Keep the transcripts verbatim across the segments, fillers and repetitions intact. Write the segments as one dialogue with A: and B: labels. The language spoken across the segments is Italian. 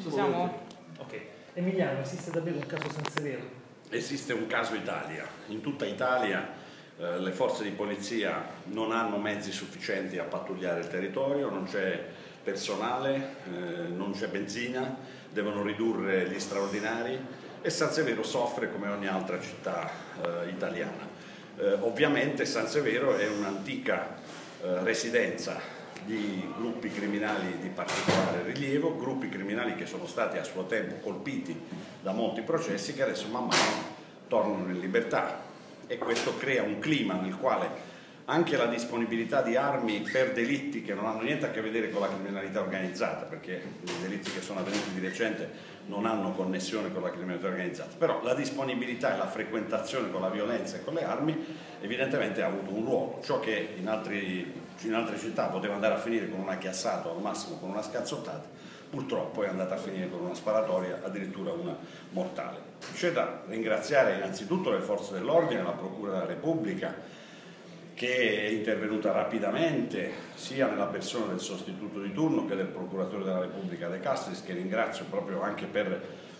A: Ci siamo? Ok.
B: Emiliano, esiste davvero un caso Sansevero?
C: Esiste un caso Italia. In tutta Italia eh, le forze di polizia non hanno mezzi sufficienti a pattugliare il territorio, non c'è personale, eh, non c'è benzina, devono ridurre gli straordinari e Sansevero soffre come ogni altra città eh, italiana. Eh, ovviamente Sansevero è un'antica eh, residenza di gruppi criminali di particolare rilievo, gruppi criminali che sono stati a suo tempo colpiti da molti processi che adesso man mano tornano in libertà, e questo crea un clima nel quale anche la disponibilità di armi per delitti che non hanno niente a che vedere con la criminalità organizzata, perché i delitti che sono avvenuti di recente non hanno connessione con la criminalità organizzata, però la disponibilità e la frequentazione con la violenza e con le armi evidentemente ha avuto un ruolo. Ciò che in, altri, in altre città poteva andare a finire con una chiassata o al massimo con una scazzottata, purtroppo è andata a finire con una sparatoria, addirittura una mortale. C'è da ringraziare innanzitutto le forze dell'ordine, la Procura della Repubblica, che è intervenuta rapidamente sia nella persona del sostituto di turno che del procuratore della Repubblica De Castris, che ringrazio proprio anche per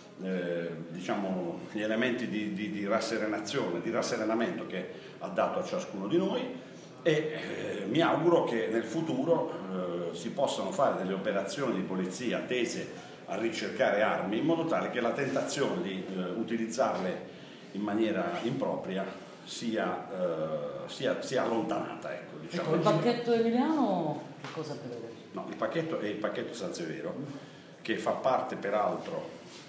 C: eh, diciamo, gli elementi di, di, di rasserenazione, di rasserenamento che ha dato a ciascuno di noi, e eh, mi auguro che nel futuro eh, si possano fare delle operazioni di polizia tese a ricercare armi in modo tale che la tentazione di eh, utilizzarle in maniera impropria sia, uh, sia, sia allontanata. Ecco, diciamo.
A: Ecco, il pacchetto Emiliano che cosa prevede?
C: No, il pacchetto è il pacchetto Sansevero, che fa parte peraltro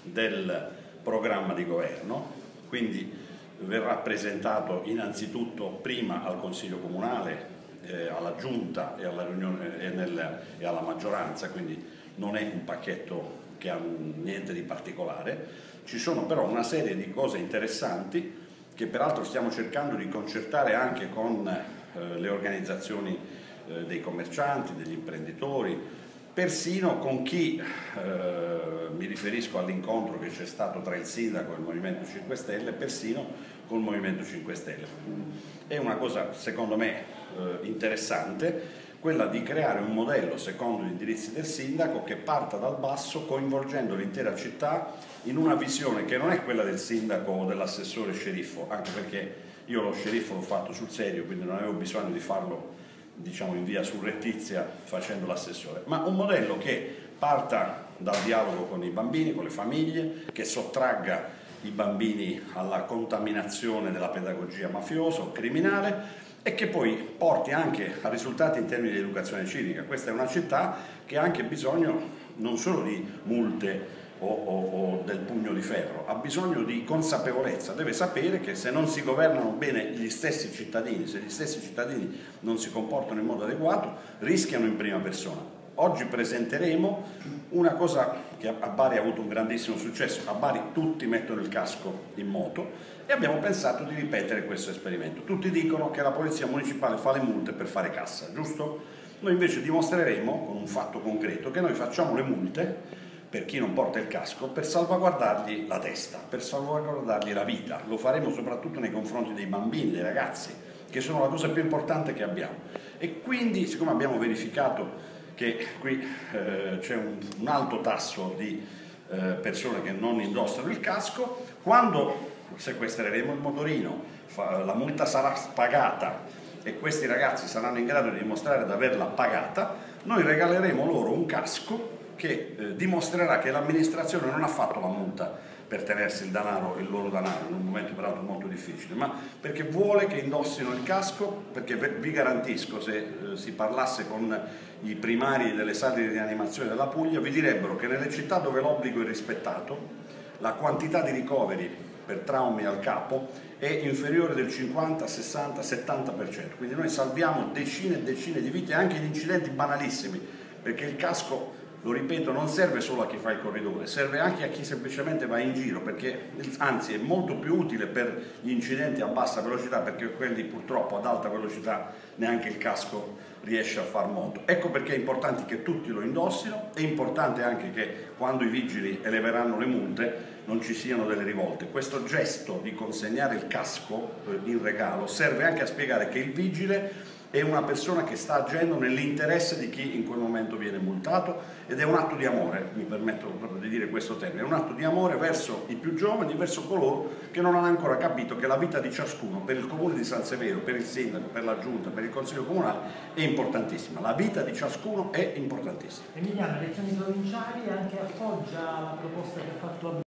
C: del programma di governo, quindi verrà presentato innanzitutto prima al Consiglio Comunale, eh, alla Giunta e alla, riunione, e, nel, e alla maggioranza, quindi non è un pacchetto che ha niente di particolare. Ci sono però una serie di cose interessanti che peraltro stiamo cercando di concertare anche con eh, le organizzazioni eh, dei commercianti, degli imprenditori, persino con chi, eh, mi riferisco all'incontro che c'è stato tra il sindaco e il Movimento cinque Stelle, persino col Movimento cinque Stelle. È una cosa secondo me eh, interessante, quella di creare un modello secondo gli indirizzi del sindaco che parta dal basso, coinvolgendo l'intera città in una visione che non è quella del sindaco o dell'assessore sceriffo, anche perché io lo sceriffo l'ho fatto sul serio, quindi non avevo bisogno di farlo, diciamo, in via surrettizia facendo l'assessore, ma un modello che parta dal dialogo con i bambini, con le famiglie, che sottragga i bambini alla contaminazione della pedagogia mafiosa o criminale, e che poi porti anche a risultati in termini di educazione civica. Questa è una città che ha anche bisogno non solo di multe o, o, o del pugno di ferro, ha bisogno di consapevolezza, deve sapere che se non si governano bene gli stessi cittadini, se gli stessi cittadini non si comportano in modo adeguato, rischiano in prima persona. Oggi presenteremo una cosa che a Bari ha avuto un grandissimo successo. A Bari tutti mettono il casco in moto e abbiamo pensato di ripetere questo esperimento. Tutti dicono che la polizia municipale fa le multe per fare cassa, giusto? Noi invece dimostreremo con un fatto concreto che noi facciamo le multe per chi non porta il casco per salvaguardargli la testa, per salvaguardargli la vita. Lo faremo soprattutto nei confronti dei bambini, dei ragazzi, che sono la cosa più importante che abbiamo. E quindi, siccome abbiamo verificato che qui eh, c'è un, un alto tasso di eh, persone che non indossano il casco, quando sequestreremo il motorino, fa, la multa sarà pagata e questi ragazzi saranno in grado di dimostrare di averla pagata, noi regaleremo loro un casco che eh, dimostrerà che l'amministrazione non ha fatto la multa per tenersi il denaro, il loro denaro, in un momento peraltro molto difficile, ma perché vuole che indossino il casco, perché vi garantisco, se eh, si parlasse con i primari delle sale di rianimazione della Puglia, vi direbbero che nelle città dove l'obbligo è rispettato, la quantità di ricoveri per traumi al capo è inferiore del cinquanta, sessanta, settanta per cento, quindi noi salviamo decine e decine di vite anche in incidenti banalissimi, perché il casco, lo ripeto, non serve solo a chi fa il corridore, serve anche a chi semplicemente va in giro, perché anzi è molto più utile per gli incidenti a bassa velocità, perché quelli purtroppo ad alta velocità neanche il casco riesce a far moto. Ecco perché è importante che tutti lo indossino, è importante anche che quando i vigili eleveranno le multe non ci siano delle rivolte. Questo gesto di consegnare il casco in regalo serve anche a spiegare che il vigile è una persona che sta agendo nell'interesse di chi in quel momento viene multato, ed è un atto di amore, mi permetto proprio di dire questo termine, è un atto di amore verso i più giovani, verso coloro che non hanno ancora capito che la vita di ciascuno, per il comune di San Severo, per il sindaco, per la giunta, per il consiglio comunale, è importantissima. La vita di ciascuno è importantissima.
B: Emiliano, elezioni provinciali, anche appoggia la proposta che ha fatto